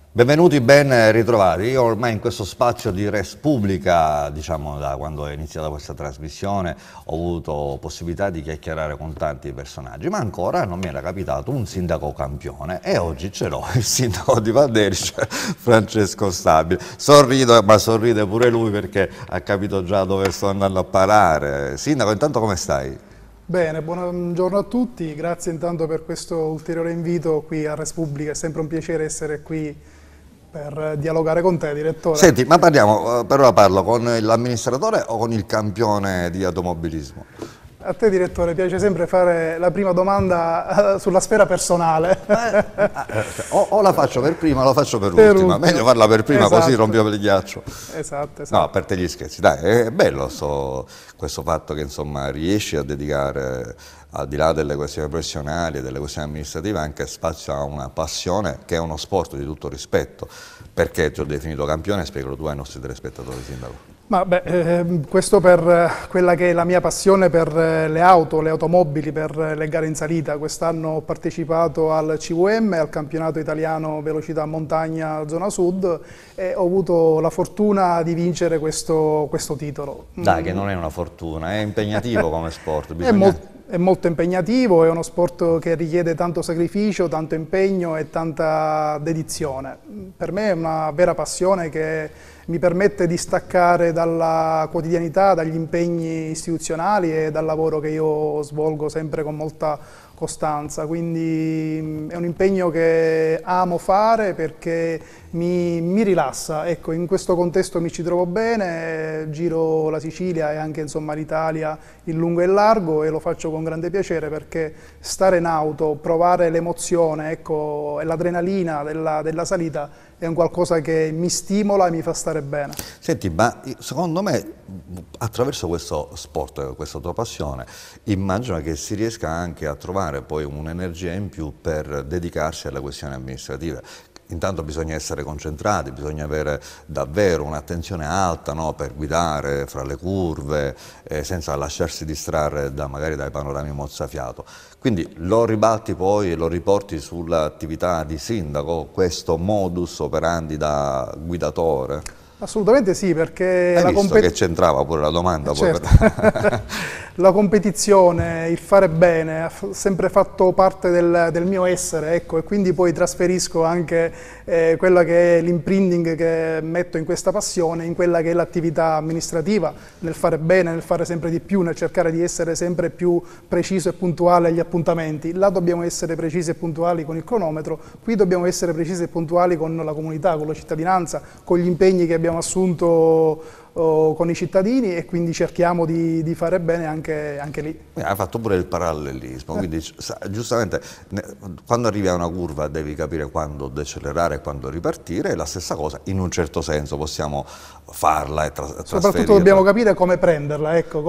Benvenuti, ben ritrovati. Io ormai in questo spazio di Res Publica, diciamo da quando è iniziata questa trasmissione, ho avuto possibilità di chiacchierare con tanti personaggi, ma ancora non mi era capitato un sindaco campione e oggi ce l'ho, il sindaco di Valderice, Francesco Stabile. Sorrido, ma sorride pure lui perché ha capito già dove sto andando a parare. Sindaco, intanto come stai? Bene, buongiorno a tutti, grazie intanto per questo ulteriore invito qui a Res Publica, è sempre un piacere essere qui per dialogare con te, direttore. Senti, ma parliamo, per ora parlo con l'amministratore o con il campione di automobilismo? A te, direttore, piace sempre fare la prima domanda sulla sfera personale. O la faccio per prima o la faccio per Per ultima. ultima. Meglio farla per prima, Esatto. così rompiamo il ghiaccio. Esatto. No, per te gli scherzi, dai, è bello questo fatto che insomma riesci a dedicare, al di là delle questioni professionali e delle questioni amministrative, anche spazio a una passione che è uno sport di tutto rispetto. Perché ti ho definito campione? Spiegalo tu ai nostri telespettatori, sindaco. Questo per quella che è la mia passione per le auto, le automobili, per le gare in salita. Quest'anno ho partecipato al CVM, al campionato italiano velocità montagna zona sud e ho avuto la fortuna di vincere questo titolo. Dai, che non è una fortuna, è impegnativo come sport. È molto impegnativo, è uno sport che richiede tanto sacrificio, tanto impegno e tanta dedizione. Per me è una vera passione che mi permette di staccare dalla quotidianità, dagli impegni istituzionali e dal lavoro che io svolgo sempre con molta costanza, quindi è un impegno che amo fare perché mi rilassa, ecco, in questo contesto mi ci trovo bene, giro la Sicilia e anche insomma l'Italia in lungo e in largo e lo faccio con grande piacere perché stare in auto, provare l'emozione, ecco, e l'adrenalina della salita è un qualcosa che mi stimola e mi fa stare bene. Senti, ma secondo me attraverso questo sport, questa tua passione, immagino che si riesca anche a trovare poi un'energia in più per dedicarsi alle questioni amministrative. Intanto bisogna essere concentrati, bisogna avere davvero un'attenzione alta, no, per guidare fra le curve, senza lasciarsi distrarre magari dai panorami mozzafiato. Quindi lo ribatti poi e lo riporti sull'attività di sindaco, questo modus operandi da guidatore? Assolutamente sì, perché Hai visto che c'entrava pure la domanda? Certo. La competizione, il fare bene, ha sempre fatto parte del mio essere, ecco, e quindi poi trasferisco anche quello che è l'imprinting che metto in questa passione, in quella che è l'attività amministrativa, nel fare bene, nel fare sempre di più, nel cercare di essere sempre più preciso e puntuale agli appuntamenti. Là dobbiamo essere precisi e puntuali con il cronometro, qui dobbiamo essere precisi e puntuali con la comunità, con la cittadinanza, con gli impegni che abbiamo assunto con i cittadini e quindi cerchiamo di fare bene anche lì. Hai fatto pure il parallelismo, quindi giustamente quando arrivi a una curva devi capire quando decelerare e quando ripartire, e la stessa cosa in un certo senso possiamo farla e trasferirla. Soprattutto dobbiamo capire come prenderla, ecco,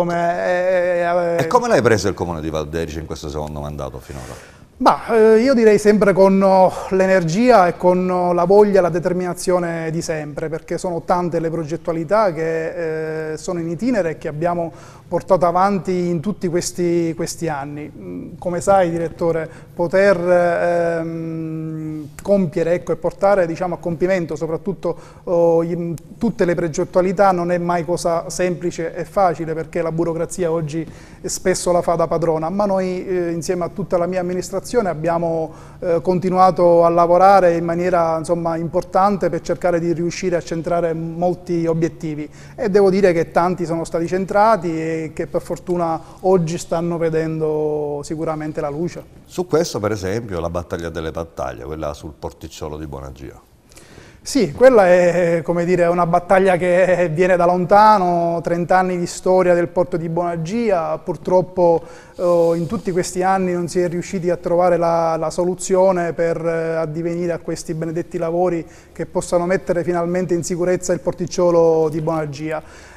E come l'hai preso il Comune di Valderice in questo secondo mandato finora? Io direi sempre con l'energia e con la voglia e la determinazione di sempre, perché sono tante le progettualità che sono in itinere e che abbiamo portato avanti in tutti questi anni. Come sai, direttore, poter compiere, ecco, e portare, diciamo, a compimento soprattutto tutte le progettualità non è mai cosa semplice e facile, perché la burocrazia oggi spesso la fa da padrona, ma noi insieme a tutta la mia amministrazione abbiamo continuato a lavorare in maniera, insomma, importante per cercare di riuscire a centrare molti obiettivi e devo dire che tanti sono stati centrati e che per fortuna oggi stanno vedendo sicuramente la luce. Su questo per esempio la battaglia delle battaglie, quella sul porticciolo di Bonagia. Sì, quella è, come dire, una battaglia che viene da lontano, 30 anni di storia del porto di Bonagia, purtroppo in tutti questi anni non si è riusciti a trovare la soluzione per addivenire a questi benedetti lavori che possano mettere finalmente in sicurezza il porticciolo di Bonagia.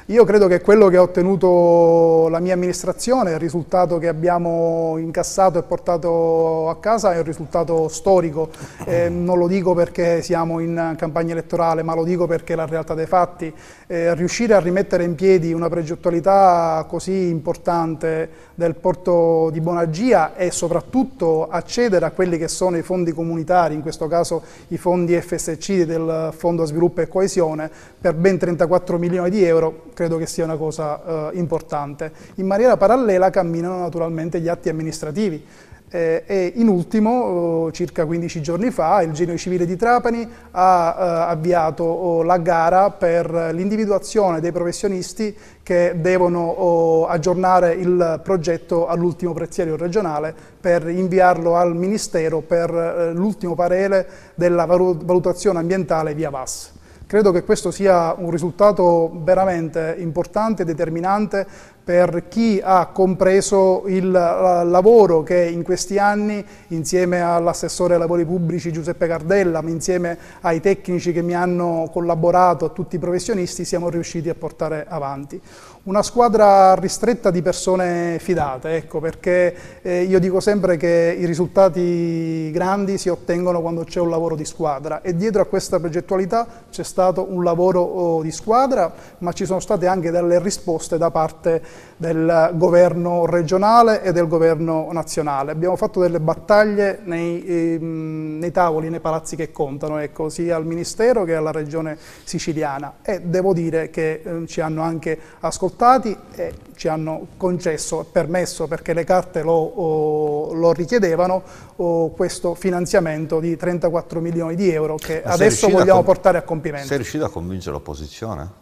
Io credo che quello che ha ottenuto la mia amministrazione, il risultato che abbiamo incassato e portato a casa è un risultato storico. Non lo dico perché siamo in campagna elettorale, ma lo dico perché è la realtà dei fatti. Riuscire a rimettere in piedi una progettualità così importante del porto di Bonagia e soprattutto accedere a quelli che sono i fondi comunitari, in questo caso i fondi FSC del Fondo Sviluppo e Coesione, per ben 34 milioni di euro, credo che sia una cosa importante. In maniera parallela camminano naturalmente gli atti amministrativi. E in ultimo, circa 15 giorni fa, il Genio Civile di Trapani ha avviato la gara per l'individuazione dei professionisti che devono aggiornare il progetto all'ultimo preziario regionale per inviarlo al Ministero per l'ultimo parere della valutazione ambientale via VAS. Credo che questo sia un risultato veramente importante e determinante per chi ha compreso il lavoro che in questi anni, insieme all'assessore ai lavori pubblici Giuseppe Cardella, ma insieme ai tecnici che mi hanno collaborato, a tutti i professionisti, siamo riusciti a portare avanti. Una squadra ristretta di persone fidate, ecco, perché io dico sempre che i risultati grandi si ottengono quando c'è un lavoro di squadra e dietro a questa progettualità c'è stato un lavoro di squadra, ma ci sono state anche delle risposte da parte del governo regionale e del governo nazionale. Abbiamo fatto delle battaglie nei tavoli, nei palazzi che contano, ecco, sia al Ministero che alla Regione siciliana, e devo dire che ci hanno anche ascoltati e ci hanno concesso, permesso, perché le carte lo richiedevano, questo finanziamento di 34 milioni di euro che adesso vogliamo portare a compimento. Sei riuscito a convincere l'opposizione?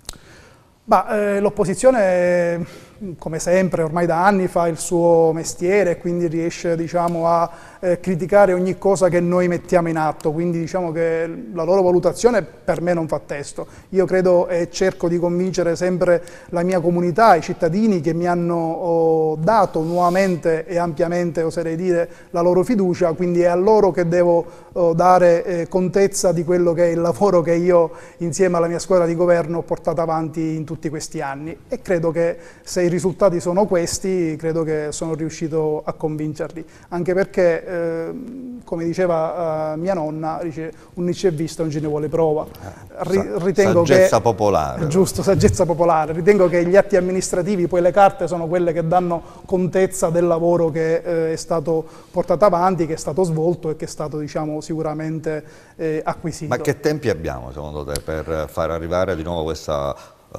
L'opposizione, come sempre, ormai da anni fa il suo mestiere e quindi riesce, diciamo, a criticare ogni cosa che noi mettiamo in atto, quindi diciamo che la loro valutazione per me non fa testo. Io credo e cerco di convincere sempre la mia comunità, i cittadini che mi hanno dato nuovamente e ampiamente, oserei dire, la loro fiducia, quindi è a loro che devo dare contezza di quello che è il lavoro che io insieme alla mia squadra di governo ho portato avanti in tutti questi anni, e credo che se i risultati sono questi, credo che sono riuscito a convincerli, anche perché come diceva mia nonna, dice, un non c'è vista, non ce ne vuole prova. Ritengo saggezza popolare. Giusto, saggezza popolare. Ritengo che gli atti amministrativi, poi le carte, sono quelle che danno contezza del lavoro che è stato portato avanti, che è stato svolto e che è stato, diciamo, sicuramente acquisito. Ma che tempi abbiamo, secondo te, per far arrivare di nuovo questa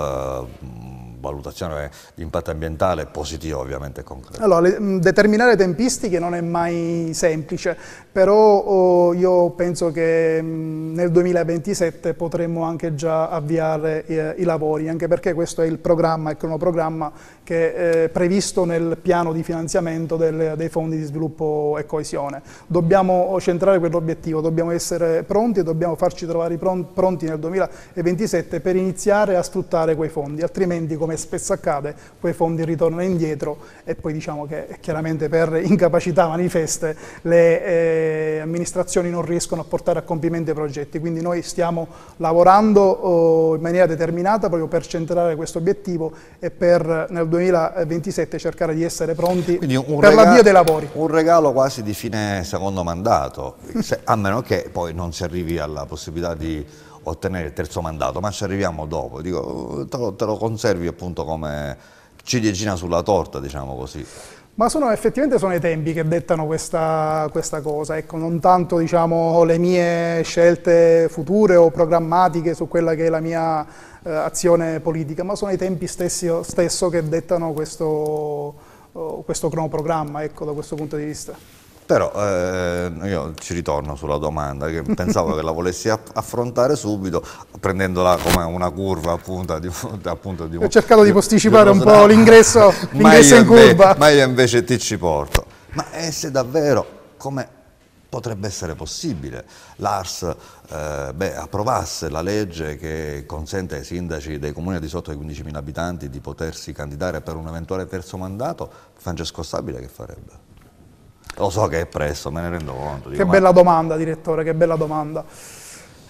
valutazione di impatto ambientale positiva, ovviamente, e concreta? Allora, determinare tempistiche non è mai semplice, però io penso che nel 2027 potremmo anche già avviare i lavori, anche perché questo è il programma, il cronoprogramma che è previsto nel piano di finanziamento dei fondi di sviluppo e coesione. Dobbiamo centrare quell'obiettivo, dobbiamo essere pronti e dobbiamo farci trovare pronti nel 2027 per iniziare a sfruttare quei fondi, altrimenti, come spesso accade, quei fondi ritornano indietro e poi diciamo che chiaramente per incapacità manifeste le amministrazioni non riescono a portare a compimento i progetti, quindi noi stiamo lavorando in maniera determinata proprio per centrare questo obiettivo e per nel 2027 cercare di essere pronti per l'avvio dei lavori. Un regalo quasi di fine secondo mandato, a meno che poi non si arrivi alla possibilità di ottenere il terzo mandato, ma ci arriviamo dopo. Dico, te lo conservi appunto come ciliegina sulla torta, diciamo così. Ma effettivamente sono i tempi che dettano questa cosa, ecco, non tanto, diciamo, le mie scelte future o programmatiche su quella che è la mia azione politica, ma sono i tempi stesso che dettano questo cronoprogramma, ecco, da questo punto di vista. Però io ci ritorno sulla domanda, che pensavo che la volessi affrontare subito, prendendola come una curva appunto di ho cercato di posticipare un po' l'ingresso in curva. Ma io invece ti ci porto. Ma se davvero, come potrebbe essere possibile, l'ARS approvasse la legge che consente ai sindaci dei comuni di sotto ai 15.000 abitanti di potersi candidare per un eventuale terzo mandato, Francesco Stabile che farebbe? Lo so che è presto, me ne rendo conto. Che bella domanda, direttore, che bella domanda.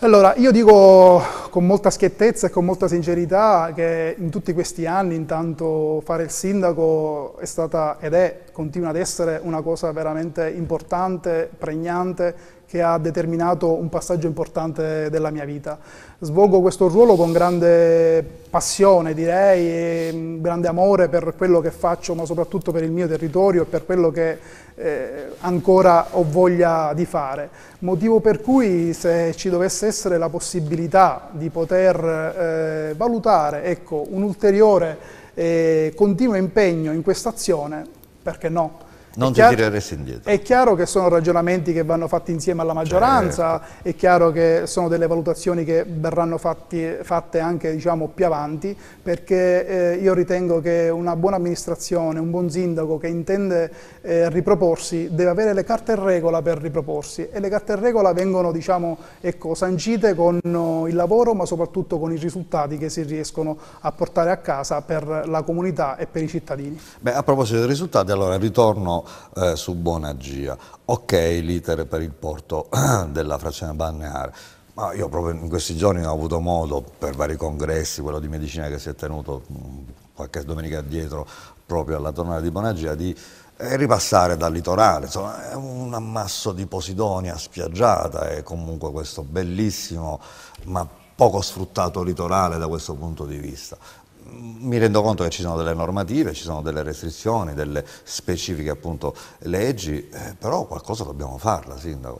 Allora, io dico con molta schiettezza e con molta sincerità che in tutti questi anni, intanto fare il sindaco è stata ed è, continua ad essere una cosa veramente importante, pregnante, che ha determinato un passaggio importante della mia vita. Svolgo questo ruolo con grande passione, direi, e grande amore per quello che faccio, ma soprattutto per il mio territorio e per quello che ancora ho voglia di fare. Motivo per cui, se ci dovesse essere la possibilità di poter valutare, ecco, un ulteriore continuo impegno in questa azione, perché no? Non ti tireresti indietro. È chiaro che sono ragionamenti che vanno fatti insieme alla maggioranza, certo. È chiaro che sono delle valutazioni che verranno fatte anche, diciamo, più avanti, perché io ritengo che una buona amministrazione, un buon sindaco che intende riproporsi deve avere le carte in regola per riproporsi, e le carte in regola vengono, diciamo, ecco, sancite con il lavoro, ma soprattutto con i risultati che si riescono a portare a casa per la comunità e per i cittadini. Beh, a proposito dei risultati, allora ritorno su Bonagia. Ok, l'iter per il porto della frazione balneare, ma io proprio in questi giorni ho avuto modo, per vari congressi, quello di medicina che si è tenuto qualche domenica addietro proprio alla tonale di Bonagia, di ripassare dal litorale. Insomma, è un ammasso di Posidonia spiaggiata, è comunque questo bellissimo ma poco sfruttato litorale da questo punto di vista. Mi rendo conto che ci sono delle normative, ci sono delle restrizioni, delle specifiche appunto leggi, però qualcosa dobbiamo farla, Sindaco.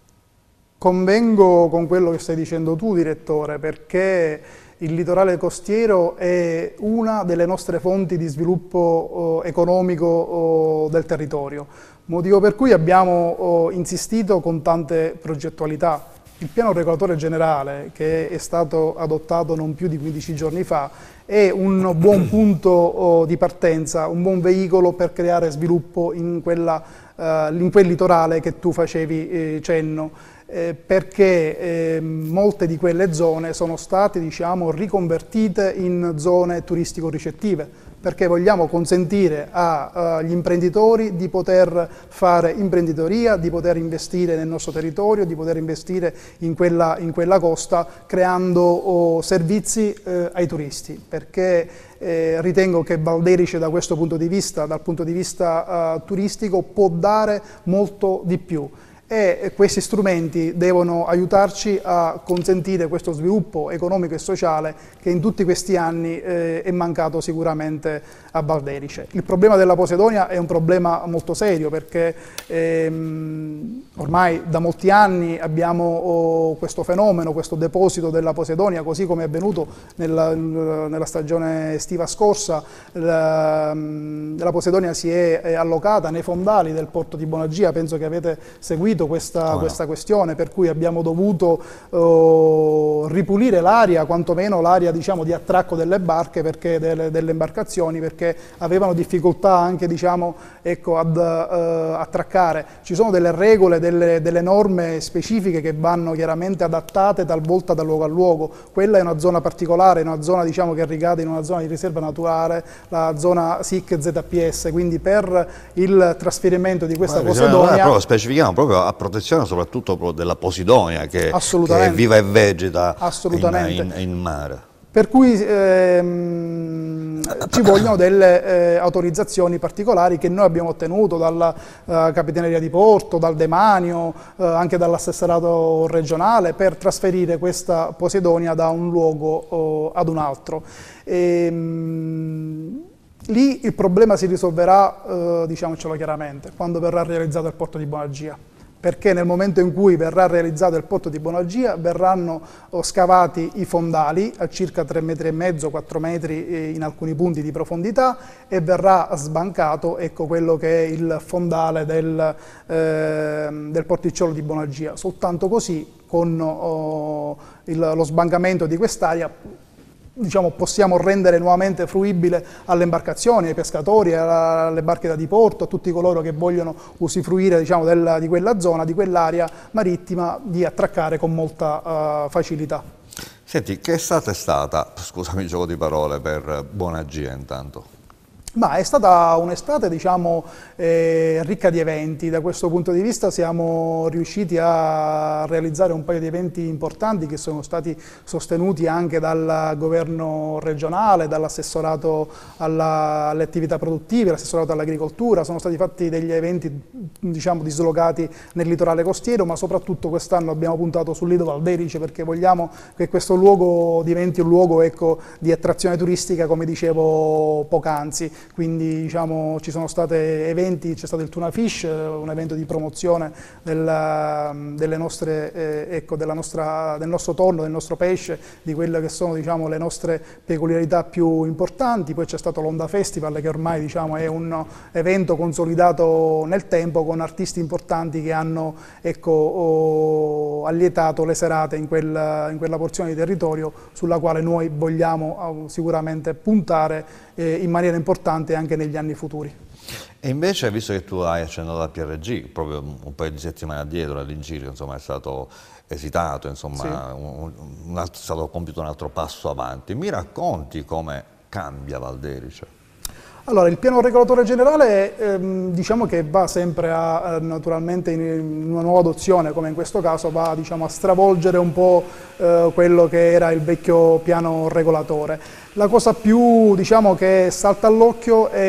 Convengo con quello che stai dicendo tu, Direttore, perché il litorale costiero è una delle nostre fonti di sviluppo economico del territorio, motivo per cui abbiamo insistito con tante progettualità. Il piano regolatore generale, che è stato adottato non più di 15 giorni fa, è un buon punto di partenza, un buon veicolo per creare sviluppo in quel litorale che tu facevi cenno, perché molte di quelle zone sono state, diciamo, riconvertite in zone turistico-ricettive, perché vogliamo consentire agli imprenditori di poter fare imprenditoria, di poter investire nel nostro territorio, di poter investire in quella costa, creando servizi ai turisti, perché ritengo che Valderice da questo punto di vista, dal punto di vista turistico, può dare molto di più. E questi strumenti devono aiutarci a consentire questo sviluppo economico e sociale che in tutti questi anni è mancato sicuramente a Valderice. Il problema della Posidonia è un problema molto serio, perché ormai da molti anni abbiamo questo fenomeno, questo deposito della Posidonia, così come è avvenuto nella stagione estiva scorsa. La Posidonia si è allocata nei fondali del porto di Bonagia, penso che avete seguito questa questione, per cui abbiamo dovuto ripulire l'area, quantomeno l'area, diciamo, di attracco delle barche, perché delle imbarcazioni, perché avevano difficoltà anche, diciamo, ecco, ad attraccare. Ci sono delle regole, delle norme specifiche che vanno chiaramente adattate talvolta da luogo a luogo. Quella è una zona particolare, una zona, diciamo, che ricade in una zona di riserva naturale, la zona SIC ZPS, quindi per il trasferimento di questa Posidonia specifichiamo proprio a protezione soprattutto della Posidonia che è viva e vegeta in mare. Per cui ci vogliono delle autorizzazioni particolari che noi abbiamo ottenuto dalla Capitaneria di Porto, dal Demanio, anche dall'assessorato regionale, per trasferire questa Posidonia da un luogo ad un altro. Lì il problema si risolverà, diciamocelo chiaramente, quando verrà realizzato il porto di Bonagia, perché nel momento in cui verrà realizzato il porto di Bonagia verranno scavati i fondali a circa 3,5 metri, 4 metri in alcuni punti di profondità, e verrà sbancato, ecco, quello che è il fondale del porticciolo di Bonagia. Soltanto così, con lo sbancamento di quest'area, diciamo, possiamo rendere nuovamente fruibile alle imbarcazioni, ai pescatori, alle barche da diporto, a tutti coloro che vogliono usufruire, diciamo, di quella zona, di quell'area marittima, di attraccare con molta facilità. Senti, che estate è stata, scusami il gioco di parole, per Bonagia intanto? Ma è stata un'estate, diciamo, ricca di eventi. Da questo punto di vista siamo riusciti a realizzare un paio di eventi importanti che sono stati sostenuti anche dal governo regionale, dall'assessorato alle attività produttive, l'assessorato all'agricoltura. Sono stati fatti degli eventi, diciamo, dislocati nel litorale costiero, ma soprattutto quest'anno abbiamo puntato sul Lido Valderice perché vogliamo che questo luogo diventi un luogo, ecco, di attrazione turistica, come dicevo poc'anzi. Quindi, diciamo, ci sono stati eventi, c'è stato il Tuna Fish, un evento di promozione delle nostre, ecco, del nostro tonno, del nostro pesce, di quelle che sono, diciamo, le nostre peculiarità più importanti. Poi c'è stato l'Onda Festival, che ormai, diciamo, è un evento consolidato nel tempo con artisti importanti che hanno, ecco, allietato le serate in quella porzione di territorio sulla quale noi vogliamo sicuramente puntare in maniera importante anche negli anni futuri. E invece, visto che tu hai accennato al PRG, proprio un paio di settimane addietro all'incirca, insomma, è stato esitato, insomma, sì, è stato compiuto un altro passo avanti. Mi racconti come cambia Valderice? Allora, il piano regolatore generale diciamo che va sempre naturalmente in una nuova adozione, come in questo caso va, diciamo, a stravolgere un po' quello che era il vecchio piano regolatore. La cosa più, diciamo, che salta all'occhio è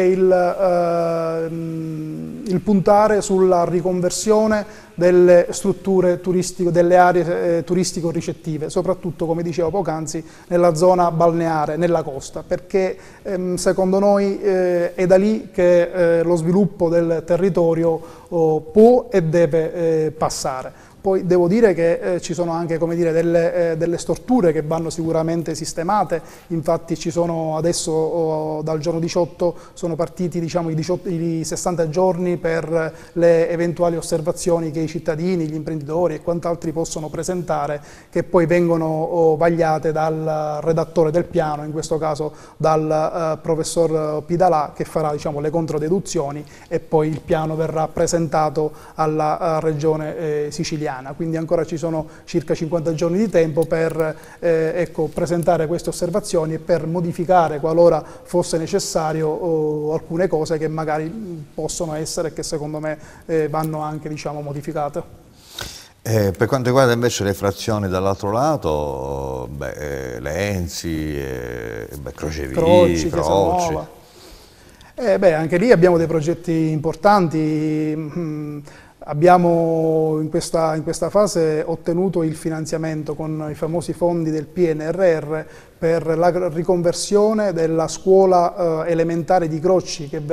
il puntare sulla riconversione delle strutture turistiche, delle aree turistico-ricettive, soprattutto, come dicevo poc'anzi, nella zona balneare, nella costa, perché secondo noi è da lì che lo sviluppo del territorio può e deve passare. Poi devo dire che ci sono anche, come dire, delle storture che vanno sicuramente sistemate. Infatti ci sono adesso, dal giorno 18, sono partiti, diciamo, i 60 giorni per le eventuali osservazioni che i cittadini, gli imprenditori e quant'altri possono presentare, che poi vengono vagliate dal redattore del piano, in questo caso dal professor Pidalà, che farà, diciamo, le controdeduzioni, e poi il piano verrà presentato alla regione siciliana. Quindi ancora ci sono circa 50 giorni di tempo per ecco, presentare queste osservazioni e per modificare, qualora fosse necessario, alcune cose che magari possono essere e che secondo me vanno anche, diciamo, modificate. Per quanto riguarda invece le frazioni dall'altro lato, le Enzi, Crocevì, Croci. Anche lì abbiamo dei progetti importanti. Abbiamo in questa fase ottenuto il finanziamento con i famosi fondi del PNRR per la riconversione della scuola elementare di Crocci, che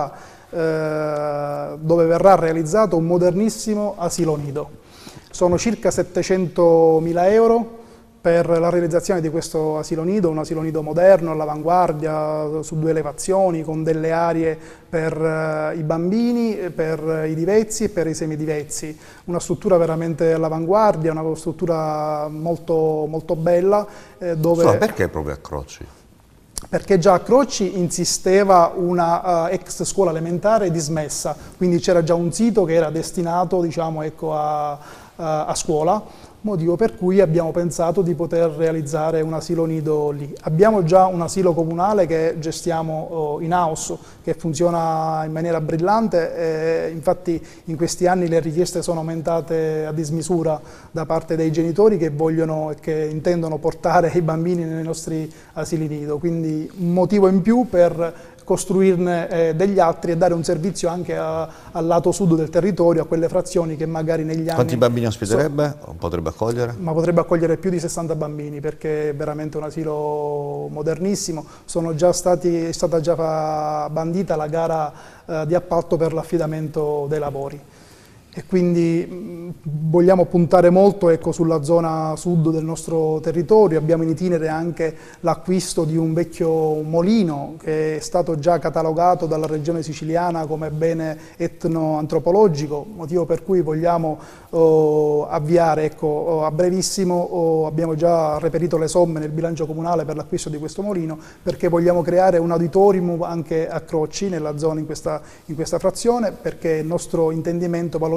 dove verrà realizzato un modernissimo asilo nido. Sono circa 700.000 euro per la realizzazione di questo asilo nido, un asilo nido moderno, all'avanguardia, su 2 elevazioni, con delle aree per i bambini, per i divezzi e per i semidivezzi. Una struttura veramente all'avanguardia, una struttura molto, molto bella. Dove... perché proprio a Crocci? Perché già a Crocci insisteva una ex scuola elementare dismessa, quindi c'era già un sito che era destinato, diciamo, ecco, a scuola, motivo per cui abbiamo pensato di poter realizzare un asilo nido lì. Abbiamo già un asilo comunale che gestiamo in house, che funziona in maniera brillante, infatti in questi anni le richieste sono aumentate a dismisura da parte dei genitori che vogliono e che intendono portare i bambini nei nostri asili nido, quindi un motivo in più per costruirne degli altri e dare un servizio anche al lato sud del territorio, a quelle frazioni che magari negli anni... Quanti bambini ospiterebbe? Potrebbe accogliere? Ma potrebbe accogliere più di 60 bambini, perché è veramente un asilo modernissimo. È stata già bandita la gara di appalto per l'affidamento dei lavori. E quindi vogliamo puntare molto, ecco, sulla zona sud del nostro territorio. Abbiamo in itinere anche l'acquisto di un vecchio molino che è stato già catalogato dalla regione siciliana come bene etnoantropologico, motivo per cui vogliamo avviare, ecco, a brevissimo, abbiamo già reperito le somme nel bilancio comunale per l'acquisto di questo molino, perché vogliamo creare un auditorium anche a Crocci, nella zona, in questa frazione, perché è il nostro intendimento valorizzare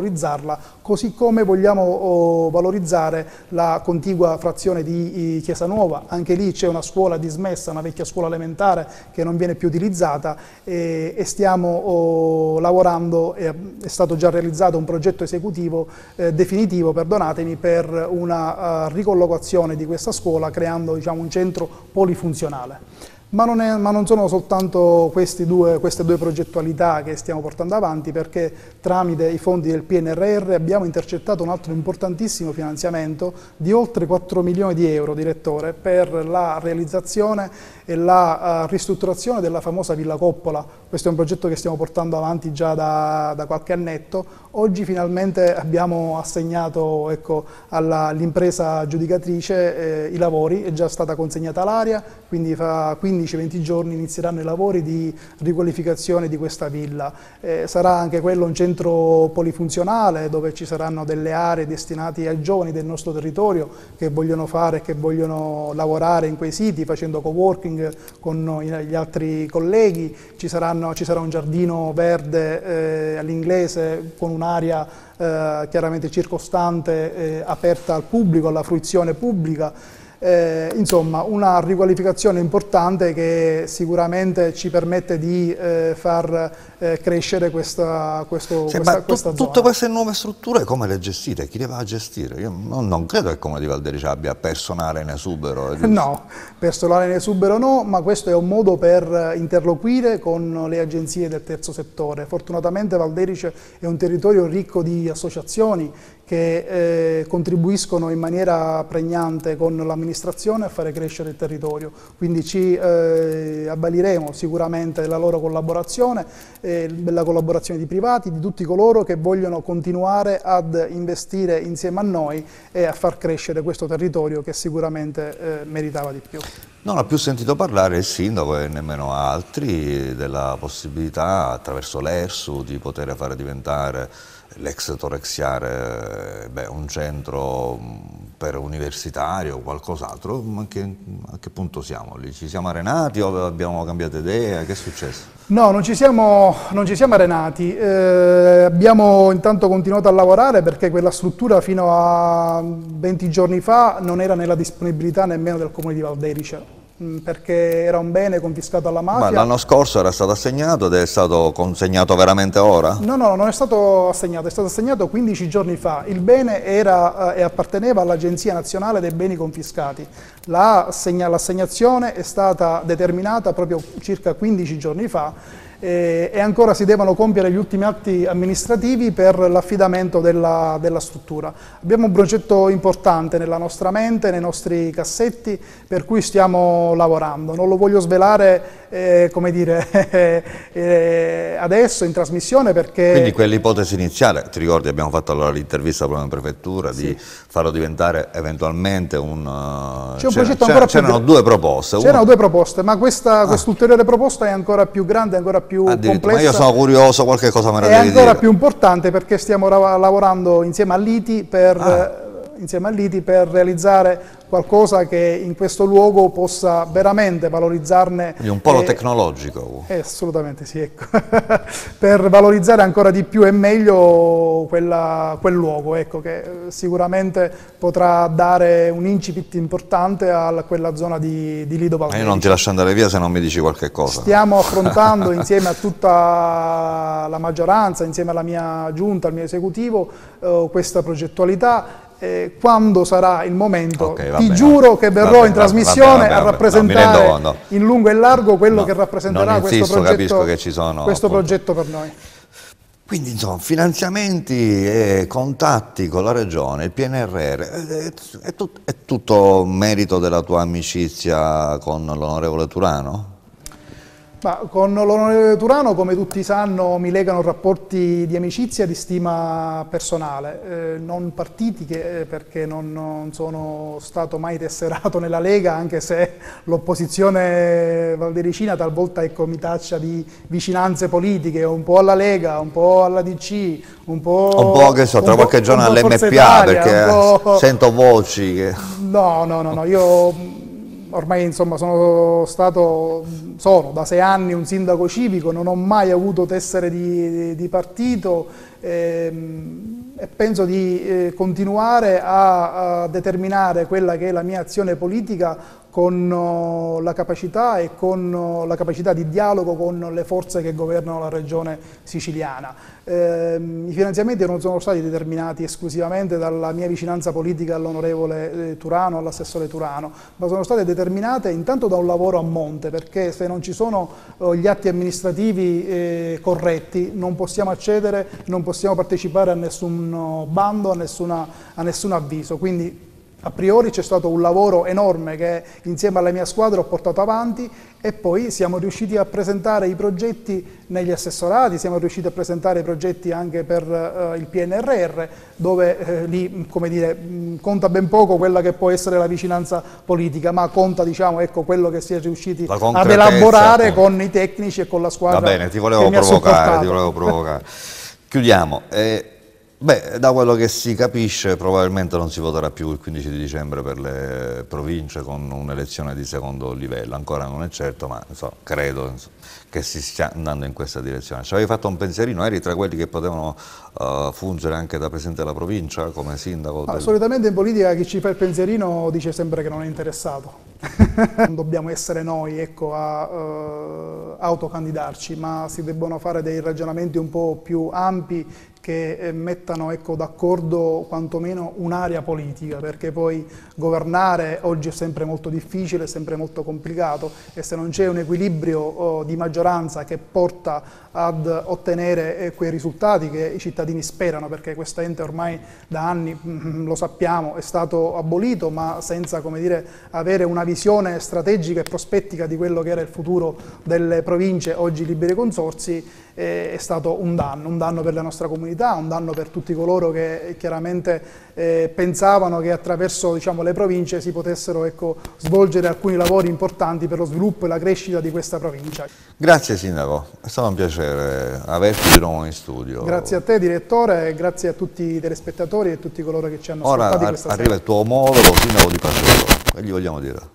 valorizzarla, così come vogliamo valorizzare la contigua frazione di Chiesa Nuova. Anche lì c'è una scuola dismessa, una vecchia scuola elementare che non viene più utilizzata, e stiamo lavorando, è stato già realizzato un progetto esecutivo definitivo, perdonatemi, per una ricollocazione di questa scuola, creando, diciamo, un centro polifunzionale. Ma non sono soltanto queste due progettualità che stiamo portando avanti, perché tramite i fondi del PNRR abbiamo intercettato un altro importantissimo finanziamento di oltre 4 milioni di euro, direttore, per la realizzazione e la ristrutturazione della famosa Villa Coppola. Questo è un progetto che stiamo portando avanti già da qualche annetto. Oggi finalmente abbiamo assegnato, ecco, all'impresa aggiudicatrice i lavori, è già stata consegnata l'area, quindi fra 15-20 giorni inizieranno i lavori di riqualificazione di questa villa. Sarà anche quello un centro polifunzionale, dove ci saranno delle aree destinate ai giovani del nostro territorio che vogliono fare, che vogliono lavorare in quei siti, facendo coworking con gli altri colleghi. Ci sarà un giardino verde all'inglese con un'area chiaramente circostante, aperta al pubblico, alla fruizione pubblica. Insomma, una riqualificazione importante che sicuramente ci permette di far crescere questa zona. Tutte queste nuove strutture come le gestite? Chi le va a gestire? Io non credo che il Comune di Valderice abbia personale in esubero. No, personale in esubero no, ma questo è un modo per interloquire con le agenzie del terzo settore. Fortunatamente Valderice è un territorio ricco di associazioni che contribuiscono in maniera pregnante con l'amministrazione a fare crescere il territorio, quindi ci avvaliremo sicuramente della loro collaborazione, della collaborazione di privati, di tutti coloro che vogliono continuare ad investire insieme a noi e a far crescere questo territorio che sicuramente meritava di più. Non ha più sentito parlare il sindaco e nemmeno altri della possibilità, attraverso l'ERSU, di poter fare diventare l'ex Torexiare un centro per universitari o qualcos'altro. A che punto siamo lì? Ci siamo arenati o abbiamo cambiato idea? Che è successo? No, non ci siamo arenati, abbiamo intanto continuato a lavorare, perché quella struttura fino a 20 giorni fa non era nella disponibilità nemmeno del Comune di Valderice, perché era un bene confiscato alla mafia. Ma l'anno scorso era stato assegnato ed è stato consegnato veramente ora? No, non è stato assegnato 15 giorni fa. Il bene era e apparteneva all'Agenzia Nazionale dei Beni Confiscati. L'assegnazione è stata determinata proprio circa 15 giorni fa, e ancora si devono compiere gli ultimi atti amministrativi per l'affidamento della struttura. Abbiamo un progetto importante nella nostra mente, nei nostri cassetti, per cui stiamo lavorando. Non lo voglio svelare come dire, adesso in trasmissione, perché... Quindi quell'ipotesi iniziale, ti ricordi, abbiamo fatto allora l'intervista proprio in prefettura, sì, di farlo diventare eventualmente un... C'erano due proposte. C'erano due proposte, ma quest'ulteriore proposta è ancora più grande, ancora più complessa. Ma io sono curioso, qualche cosa me la devi dire. È ancora più importante, perché stiamo lavorando insieme all'ITI per realizzare qualcosa che in questo luogo possa veramente valorizzarne. Quindi un polo tecnologico. Assolutamente sì, ecco. Per valorizzare ancora di più e meglio quel luogo, ecco, che sicuramente potrà dare un incipit importante a quella zona di Lido Valderice. Ma io non ti lascio andare via se non mi dici qualche cosa. Stiamo affrontando insieme a tutta la maggioranza, insieme alla mia giunta, al mio esecutivo, questa progettualità. Quando sarà il momento, ti giuro che verrò in trasmissione a rappresentare in lungo e in largo quello che rappresenterà questo progetto per noi. Quindi insomma, finanziamenti e contatti con la Regione, il PNRR, è tutto merito della tua amicizia con l'onorevole Turano? Ma con l'onorevole Turano, come tutti sanno, mi legano rapporti di amicizia e di stima personale, non partitiche, perché non sono stato mai tesserato nella Lega, anche se l'opposizione valdericina talvolta mi taccia di vicinanze politiche, un po' alla Lega, un po' alla DC, un po' che so, tra qualche giorno all'MPA, perché sento voci che... No, io... Ormai insomma sono da 6 anni un sindaco civico, non ho mai avuto tessere di partito, e penso di continuare a determinare quella che è la mia azione politica con la capacità e con la capacità di dialogo con le forze che governano la regione siciliana. I finanziamenti non sono stati determinati esclusivamente dalla mia vicinanza politica all'onorevole Turano, all'assessore Turano, ma sono state determinate intanto da un lavoro a monte, perché se non ci sono gli atti amministrativi corretti non possiamo accedere, non possiamo partecipare a nessun bando, a nessun avviso. Quindi a priori c'è stato un lavoro enorme che insieme alla mia squadra ho portato avanti e poi siamo riusciti a presentare i progetti negli assessorati, siamo riusciti a presentare i progetti anche per il PNRR, dove lì, come dire, conta ben poco quella che può essere la vicinanza politica, ma conta, diciamo, ecco, quello che si è riusciti ad elaborare con i tecnici e con la squadra. Va bene, ti volevo provocare. Chiudiamo. Beh, da quello che si capisce probabilmente non si voterà più il 15 di dicembre per le province con un'elezione di secondo livello, ancora non è certo, ma credo che si stia andando in questa direzione. Ci avevi fatto un pensierino, eri tra quelli che potevano fungere anche da presidente della provincia come sindaco? Solitamente in politica chi ci fa il pensierino dice sempre che non è interessato. Non dobbiamo essere noi, ecco, a autocandidarci, ma si debbono fare dei ragionamenti un po' più ampi che mettano, ecco, d'accordo quantomeno un'area politica, perché poi governare oggi è sempre molto difficile, è sempre molto complicato e se non c'è un equilibrio di maggioranza che porta ad ottenere quei risultati che i cittadini sperano, perché questo ente ormai da anni, lo sappiamo, è stato abolito, ma senza, come dire, avere una visione strategica e prospettica di quello che era il futuro delle province, oggi liberi consorzi, è stato un danno per la nostra comunità, un danno per tutti coloro che chiaramente pensavano che attraverso, diciamo, le province si potessero, ecco, svolgere alcuni lavori importanti per lo sviluppo e la crescita di questa provincia. Grazie Sindaco, è stato un piacere averti di nuovo in studio. Grazie a te direttore, grazie a tutti i telespettatori e tutti coloro che ci hanno ascoltati questa sera. Ora arriva il tuo omologo Sindaco di Paceco, che gli vogliamo dire?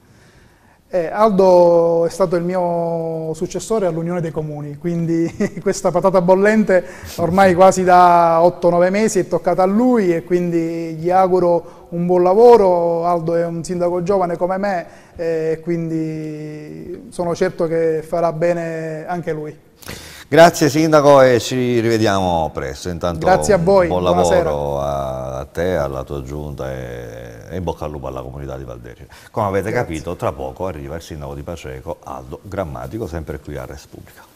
Aldo è stato il mio successore all'Unione dei Comuni, quindi questa patata bollente ormai quasi da 8-9 mesi è toccata a lui e quindi gli auguro un buon lavoro. Aldo è un sindaco giovane come me e quindi sono certo che farà bene anche lui. Grazie Sindaco e ci rivediamo presto. Intanto grazie a voi, buon lavoro a te, alla tua giunta e in bocca al lupo alla comunità di Valdercina. Come avete capito, tra poco arriva il Sindaco di Paceco, Aldo Grammatico, sempre qui a Res Publica.